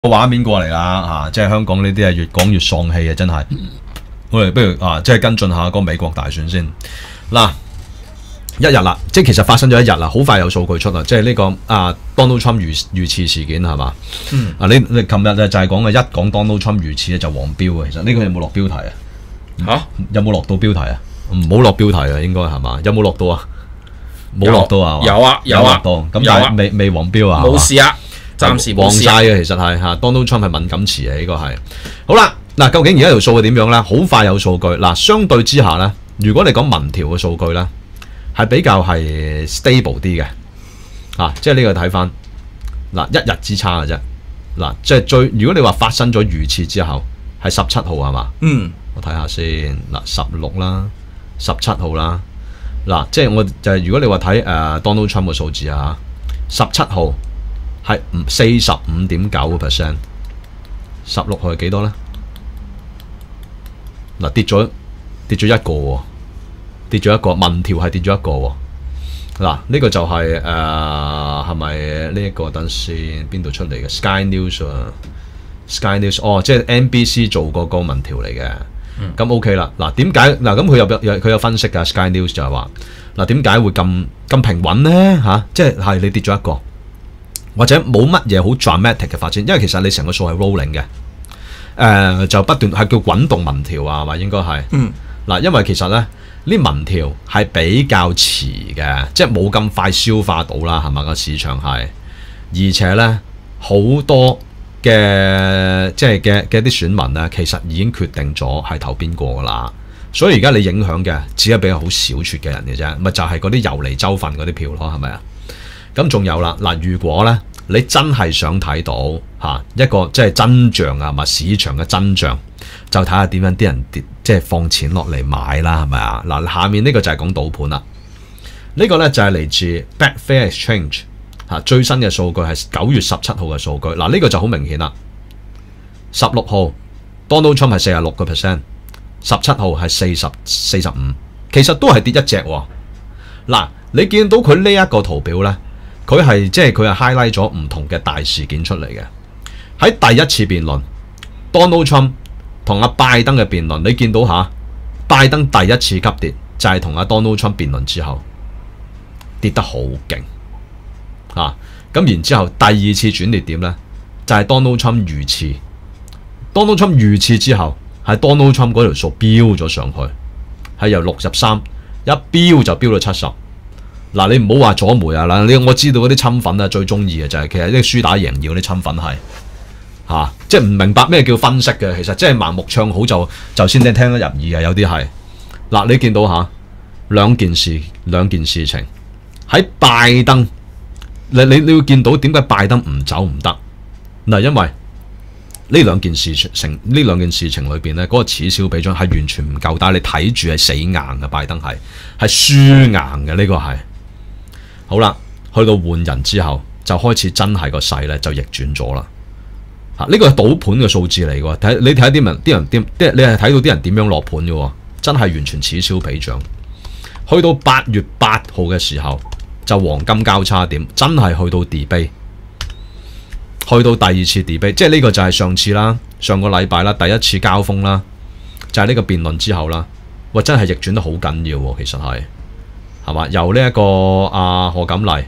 畫面過嚟啦，即係香港呢啲係越講越喪氣啊，真係。我哋不如即係跟進下嗰個美國大選先。嗱，一日啦，即係其實發生咗一日啦，好快有數據出啦，即係呢個Donald Trump 遇刺事件係嘛？你琴日就係講嘅，一講 Donald Trump 遇刺咧就黃標啊。其實呢個有冇落標題啊？ 嚇， 有冇落到標題啊？唔好落標題啊，應該係嘛？有冇落到啊？冇落到啊？ 有啊， 咁但係未黃標啊？ 冇事啊，暫時冇事。 黃曬嘅其實係Donald Trump 係敏感詞啊，呢個係。好啦，嗱，究竟而家條數係點樣咧？好快有數據。嗱，相對之下咧，如果你講民調嘅數據咧，係比較係 stable 啲嘅。即係呢個睇翻嗱，一日之差嘅啫。嗱，即係如果你話發生咗遇刺之後，係17號係嘛？我睇下先。嗱，16啦，17號啦。嗱，即係我就係如果你話睇Donald Trump 嘅數字啊，17號係45.9%，16號係幾多咧？嗱，跌咗一個喎，跌咗一個，民調係跌咗一個喎。嗱，呢個就係係咪呢一個？等先，邊度出嚟嘅 Sky News 啊 ？Sky News 即係 NBC 做過個民調嚟嘅。咁 OK 啦。嗱，點解嗱？咁佢有分析㗎。Sky News 就係話嗱，點解會咁平穩咧？即係你跌咗一個，或者冇乜嘢好 dramatic 嘅發展，因為其實你成個數係 rolling 嘅。就不斷係叫滾動民調啊嘛，應該係。嗱，因為其實咧呢民調係比較遲嘅，即係冇咁快消化到啦，係咪個市場係？而且咧好多嘅即係嘅啲選民咧，其實已經決定咗係投邊個噶啦，所以而家你影響嘅只係比較好少撮嘅人嘅啫，咪就係嗰啲遊離州份嗰啲票咯，係咪啊？咁仲有啦，嗱，如果咧你真係想睇到一個即係真相啊，咪市場嘅真相，就睇下點樣啲人即係放錢落嚟買啦，係咪啊？嗱，下面呢個就係講賭盤啦，呢個咧就係嚟自 Betfair Exchange。最新嘅數據係9月17號嘅數據，嗱，呢個就好明顯啦。16號 Donald Trump 係46%，17號係45，其實都係跌一隻喎。嗱，你見到佢呢一個圖表呢，佢係 highlight 咗唔同嘅大事件出嚟嘅。喺第一次辯論 Donald Trump 同拜登嘅辯論，你見到拜登第一次急跌就係同Donald Trump 辯論之後跌得好勁。咁然之後第二次轉捩點呢，就係 Donald Trump 遇刺。Donald Trump 遇刺之後，係 Donald Trump 嗰條數飆咗上去，係由63一飆就飆到70。嗱，你唔好話左媒啊，嗱，我知道嗰啲親粉最中意嘅就係其實呢輸打贏要嗰啲親粉係即係唔明白咩叫分析嘅，其實即係盲目唱好就先聽得入耳嘅，有啲係。嗱，你見到兩件事情喺拜登。你會見到點解拜登唔走唔得嗱？因為呢兩件事情裏邊咧，嗰個此消彼長係完全唔夠，但係你睇住係死硬嘅，拜登係輸硬嘅，呢個係。好啦，去到換人之後就開始真係個勢咧就逆轉咗啦。呢個係賭盤嘅數字嚟嘅，你睇啲人你係睇到啲人點樣落盤嘅，真係完全此消彼長。去到8月8號嘅時候。就黃金交叉點，真係去到 debate， 去到第二次 debate， 即係呢個就係上次啦，上個禮拜啦，第一次交鋒啦，就係呢個辯論之後啦，哇，真係逆轉得好緊要喎，其實係嘛？由呢一個賀錦麗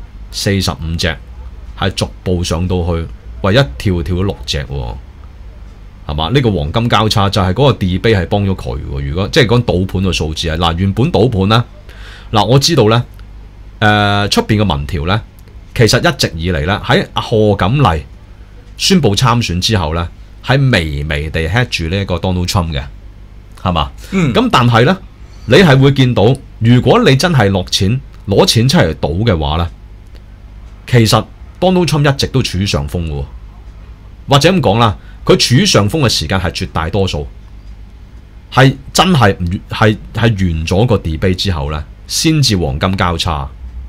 45隻，係逐步上到去，一跳跳咗6隻喎，係嘛？呢個黃金交叉就係嗰個 debate 係幫咗佢喎。如果即係講賭盤嘅數字啊，原本賭盤啦，我知道呢。出邊嘅民調呢，其實一直以嚟呢，喺賀錦麗宣布參選之後呢，係微微地 head 住呢一個 Donald Trump 嘅，係嘛？咁但係呢，你係會見到，如果你真係攞錢出嚟賭嘅話呢，其實 Donald Trump 一直都處於上風嘅，或者咁講啦，佢處於上風嘅時間係絕大多數，係真係係完咗個 debate 之後呢，先至黃金交叉。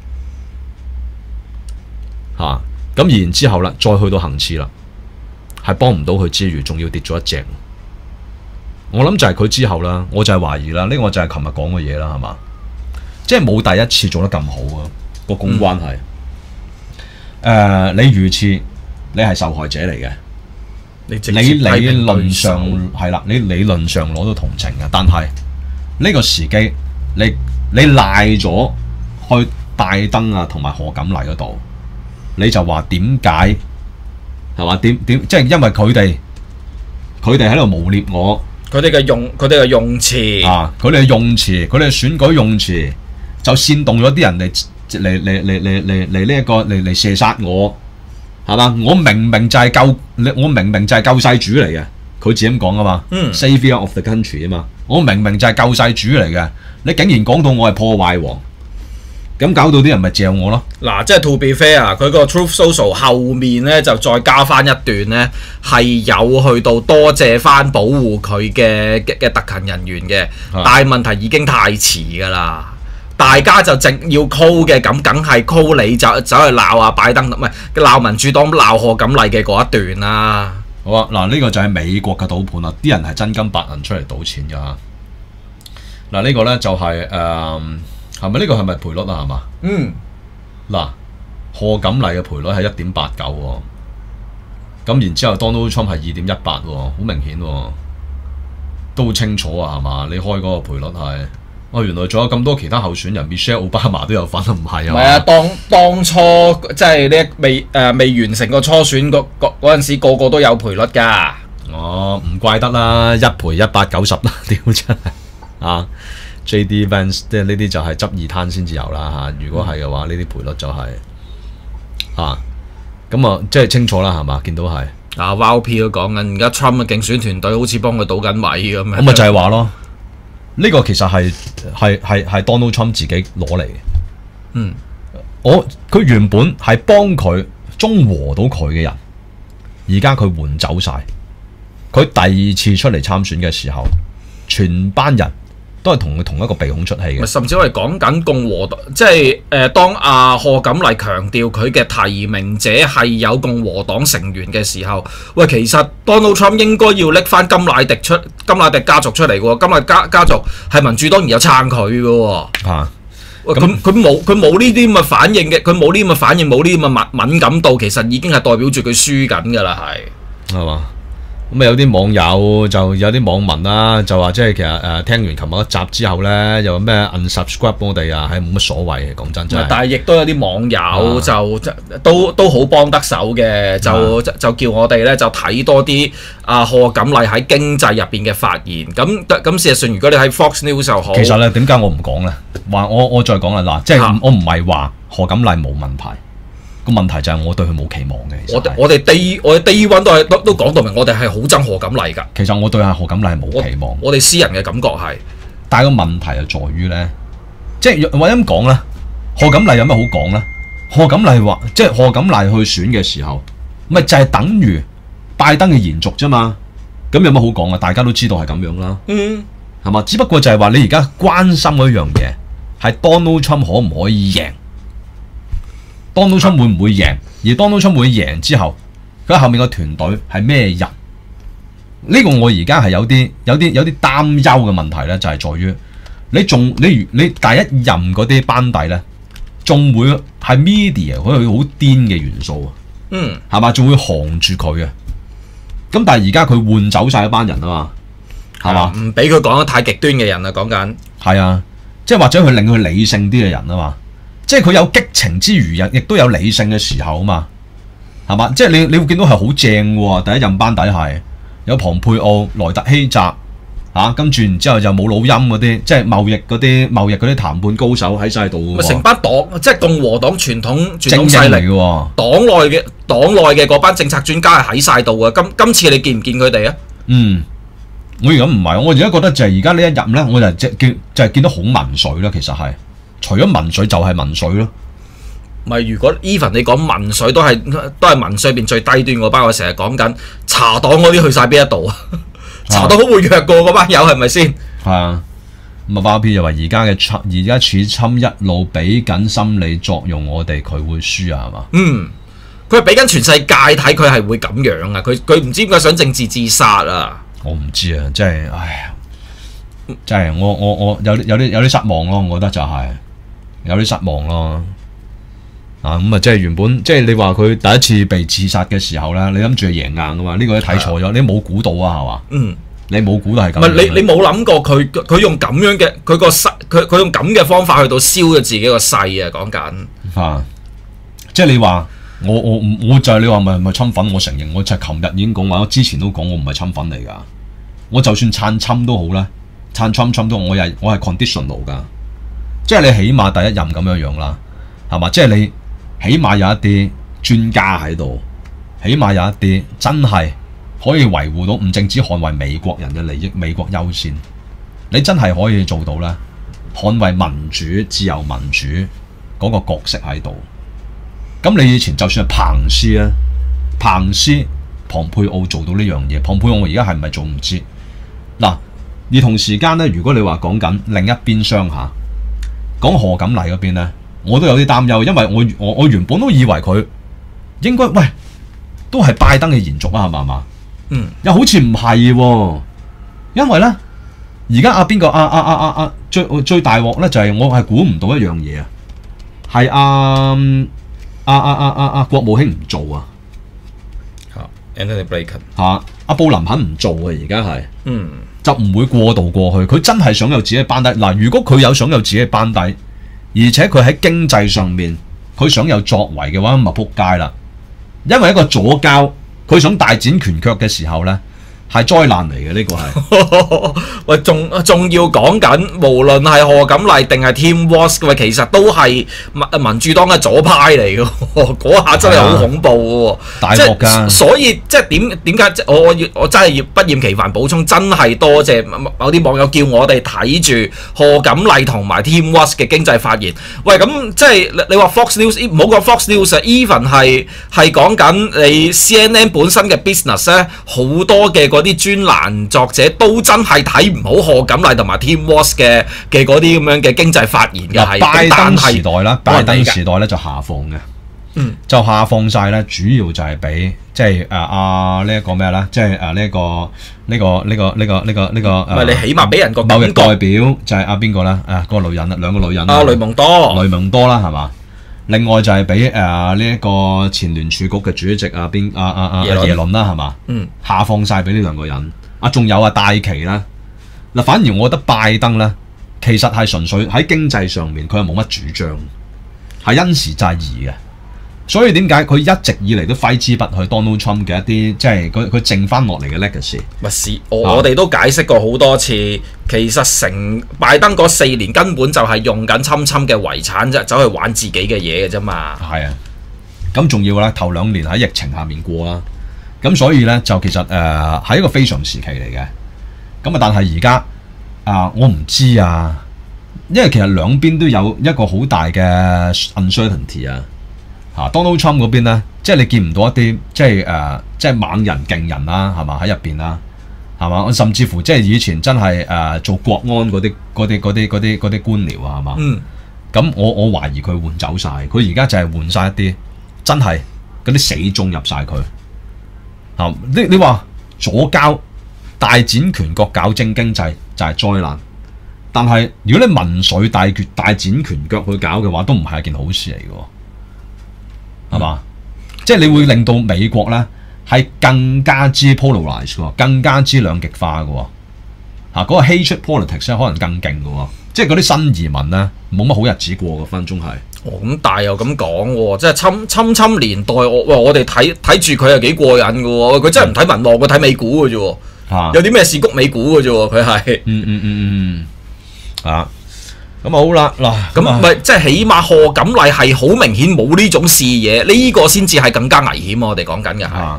咁然之後啦，再去到行刺啦，係幫唔到佢之餘，仲要跌咗一隻。我諗就係佢之後啦，我就係懷疑啦，呢個就係琴日講嘅嘢啦，係嘛？即係冇第一次做得咁好啊，個公關係。你遇刺，你係受害者嚟嘅， 你你理論上係啦，你理論上攞到同情嘅，但係呢個時機，你賴咗去拜登啊同埋賀錦麗嗰度，你就話點解係嘛？點即係因為佢哋喺度誣蔑我， 佢哋嘅用詞啊，佢哋嘅用詞，佢哋嘅選舉用詞就煽動咗啲人嚟呢一個嚟射殺我。係嘛？我明明就係救世主嚟嘅，佢自己咁講啊嘛。Savior of the country 啊嘛。我明明就係救世主嚟嘅，你竟然講到我係破壞王，咁搞到啲人咪嚼我咯。 嗱，即係 to be fair 啊，佢個 Truth Social 後面咧就再加翻一段咧，係有去到多謝翻保護佢嘅特勤人員嘅，但係問題已經太遲㗎啦。大家就淨要 call 嘅，咁梗係 call 你走去鬧啊拜登，唔係鬧民主黨鬧賀錦麗嘅嗰一段啦。 好啊，嗱呢個就係美國嘅賭盤啦，啲人係真金白銀出嚟賭錢㗎。嗱呢個咧就係係咪呢個係咪賠率啊？係嘛？嗱賀錦麗嘅賠率係1.89喎，咁然之後 Donald Trump 係2.18喎，好明顯喎，都好清楚啊，係嘛？你開嗰個賠率係。原來仲有咁多其他候選人 ，Michelle Obama 都有份，唔係啊？ 唔係啊，當初即係呢未完成個初選嗰陣時，個個都有賠率㗎。 唔怪得啦，一賠190啦，屌真係啊 ！J.D. Vance 即係呢啲就係執二攤先至有啦嚇。如果係嘅話，呢啲賠率就係咁啊，即係清楚啦係嘛？見到係 VP 都講緊，而家 Trump 嘅競選團隊好似幫佢賭緊米咁樣。 咁咪就係話咯。呢個其實係 Donald Trump 自己攞嚟嘅。佢原本係幫佢中和到佢嘅人，而家佢換走晒。佢第二次出嚟參選嘅時候，全班人都係同佢同一個鼻孔出氣嘅。 甚至我哋講緊共和黨，即係當賀錦麗強調佢嘅提名者係有共和黨成員嘅時候，喂，其實 Donald Trump 應該要拎翻甘迺迪家族出嚟嘅喎，甘迺家族係民主黨而有撐佢嘅喎。佢冇呢啲咁嘅反應嘅，佢冇呢啲咁嘅反應，冇呢啲咁嘅敏感度，其實已經係代表住佢輸緊㗎啦， 係嘛？咁有啲網友就有啲網民啦，就話即係其實聽完琴日一集之後咧，又咩 unsubscribe 我哋啊，係冇乜所謂嘅，講真真係。但係亦都有啲網友就都好幫得手嘅，就叫我哋咧就睇多啲賀錦麗喺經濟入邊嘅發言。咁事實上，如果你喺 Fox News 就好。 其實咧，點解我唔講咧？話我再講啦，嗱，即係我唔係話賀錦麗冇問題。個問題就係我對佢冇期望嘅。 我哋 day one 都講到明，我哋係好憎賀錦麗㗎。 其實我對賀錦麗係冇期望。 我哋私人嘅感覺係， 但係個問題就在於咧，即係或者咁講咧，賀錦麗有咩好講咧？賀錦麗話，即係賀錦麗去選嘅時候，咪就係等於拜登嘅延續啫嘛。咁有乜好講啊？大家都知道係咁樣啦。係嘛？只不過就係話你而家關心嗰樣嘢係 Donald Trump 可唔可以贏？Donald Trump 會唔會贏？而 Donald Trump 會贏之後，佢後面個團隊係咩人？呢個我而家係有啲擔憂嘅問題咧，就係在於你第一任嗰啲班底咧，仲會係 media 佢好癲嘅元素啊，係嘛？仲會扛住佢啊。咁但係而家佢換走晒一班人啊嘛，係嘛？ 唔俾佢講得太極端嘅人啊，講緊係啊，即係或者佢令佢理性啲嘅人啊嘛。即係佢有激情之餘，亦都有理性嘅時候啊嘛，係嘛？即係你會見到係好正喎，第一任班底係有龐佩奧、萊特希澤跟住然之後就冇老陰嗰啲，即係貿易嗰啲談判高手喺晒度。 成班黨即係共和黨傳統勢力嚟嘅喎， 黨內嘅嗰班政策專家係喺晒度啊！今次你見唔見佢哋啊？ 我而家唔係，我而家覺得就係而家呢一任咧，我就係見到好民粹啦，其實係。除咗民粹就係民粹咯， 咪如果 even 你講民粹都係民粹入邊最低端嗰班，我成日講緊茶黨嗰啲去晒邊一度啊？茶黨好活躍過嗰班友係咪先？ 係啊，咁啊巴 P 就話而家處侵一路俾緊心理作用，我哋佢會輸啊，係嘛？ 佢係俾緊全世界睇，佢係會咁樣啊！佢唔知點解想政治自殺啊！ 我唔知啊，真係真係我有啲失望咯，我覺得就係。有啲失望咯， 咁啊，即係原本即係你話佢第一次被刺殺嘅時候咧，你諗住係贏硬噶嘛？呢個都睇錯咗，你冇估到啊，係嘛？你冇估到係咁。 唔係你冇諗過佢用咁樣嘅佢用咁嘅方法去到燒咗自己個勢啊！講緊即係你話我就係你話咪侵犯，我承認，我就係琴日已經講話，我之前都講我唔係侵犯嚟㗎。我就算撐侵都好啦，撐侵都好，我係 conditional 㗎。即係你起碼第一任咁樣啦，係嘛？即係你起碼有一啲專家喺度，起碼有一啲真係可以維護到，唔淨止捍衛美國人嘅利益，美國優先，你真係可以做到咧，捍衛民主、自由民主嗰個角色喺度。咁你以前就算係彭斯啊，龐佩奧做到呢樣嘢，龐佩奧我而家係唔係做唔知嗱？而同時間咧，如果你話講緊另一邊廂下，講賀錦麗嗰邊咧，我都有啲擔憂，因為我原本都以為佢應該喂都係拜登嘅延續啊，係嘛？又好似唔係喎，因為咧而家邊個最大鑊咧就係我係估唔到一樣嘢啊，係國務卿唔做啊 ，Anthony Blinken 阿布林肯唔做啊，而家係就唔會過渡過去，佢真係想有自己嘅班底嗱。如果佢有想有自己嘅班底，而且佢喺經濟上面佢想有作為嘅話，咁咪撲街啦。因為一個左膠，佢想大展拳腳嘅時候咧，係災難嚟嘅，呢個係。 喂，仲要講緊，無論係賀錦麗定係 Tim Walz，喂，其實都係民主黨嘅左派嚟嘅，嗰下真係好恐怖嘅， 大鑊㗎。 所以即係點解我真係要不厭其煩補充，真係多謝某啲網友叫我哋睇住賀錦麗同埋 Tim Walz 嘅經濟發言。喂，咁即係你話 Fox News 唔好講 Fox News 啊 ，even 係講緊你 CNN 本身嘅 business 咧，好多嘅嗰啲專欄作者都真係睇唔好賀錦麗同埋 Tim Walz 嘅嗰啲咁樣嘅經濟發言嘅係。 拜登時代啦，拜登時代咧就下放嘅，就下放晒咧，主要就係俾即係呢一個咩咧，即係呢個唔係你起碼俾人個貿易代表就係邊個咧？嗰個女人啦，兩個女人雷蒙多啦，係嘛？另外就係俾呢一個前聯儲局嘅主席耶倫啦，係嘛？下放晒俾呢兩個人。仲有戴琪啦。嗱，反而我覺得拜登咧，其實係純粹喺經濟上面佢係冇乜主張，係因時制宜嘅。所以點解佢一直以嚟都揮之不去 Donald Trump 嘅一啲即係佢剩翻落嚟嘅 legacy？ 我哋都解釋過好多次，其實拜登嗰4年根本就係用緊侵嘅遺產啫，走去玩自己嘅嘢嘅啫嘛。 係啊，咁仲要啦，頭2年喺疫情下面過啦，咁所以咧就其實係一個非常時期嚟嘅。咁但係而家我唔知啊，因為其實兩邊都有一個好大嘅 uncertainty 啊。Donald Trump 嗰邊咧，即係你見唔到一啲即係猛人勁人啦，係嘛喺入邊啦，係嘛？甚至乎即係以前真係做國安嗰啲官僚啊，係嘛？咁我懷疑佢換走晒，佢而家就係換晒一啲真係嗰啲死忠入晒佢。你話左膠大展拳腳搞精經濟就係災難，但係如果你民粹大展拳腳去搞嘅話，都唔係一件好事嚟嘅。係嘛？即係你會令到美國咧係更加之 polarize 嘅，更加之兩極化嘅。嗰個 hatred politics 咧可能更勁嘅，即係嗰啲新移民咧冇乜好日子過嘅，分鐘係。 咁但係又咁講喎，即係侵年代，我哋睇住佢係幾過癮嘅喎，佢真係唔睇民望，佢睇美股嘅啫喎。有啲咩事谷美股嘅啫喎，佢係。 咁好啦，嗱， 咁唔係即係起碼賀錦麗係好明顯冇呢種視野，呢個先至係更加危險。我哋講緊嘅係，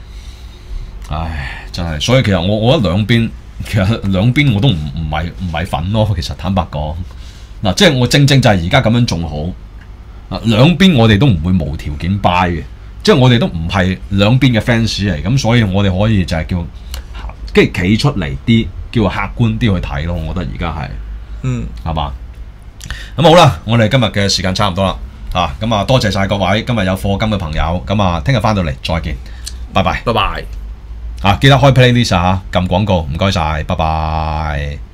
唉，真係，所以其實我覺得兩邊我都唔係粉咯。其實坦白講，嗱，即係我正就係而家咁樣仲好，兩邊我哋都唔會無條件 buy 嘅，即係我哋都唔係兩邊嘅 fans 嚟，咁所以我哋可以就係叫跟住企出嚟啲，叫客觀啲去睇咯。我覺得而家係，係嘛？咁好啦，我哋今日嘅時間差唔多啦，咁啊多謝晒各位今日有課金嘅朋友，咁啊聽日翻到嚟再見，拜拜， 拜拜， 記得開 playlist 撳廣告，唔該晒，拜拜。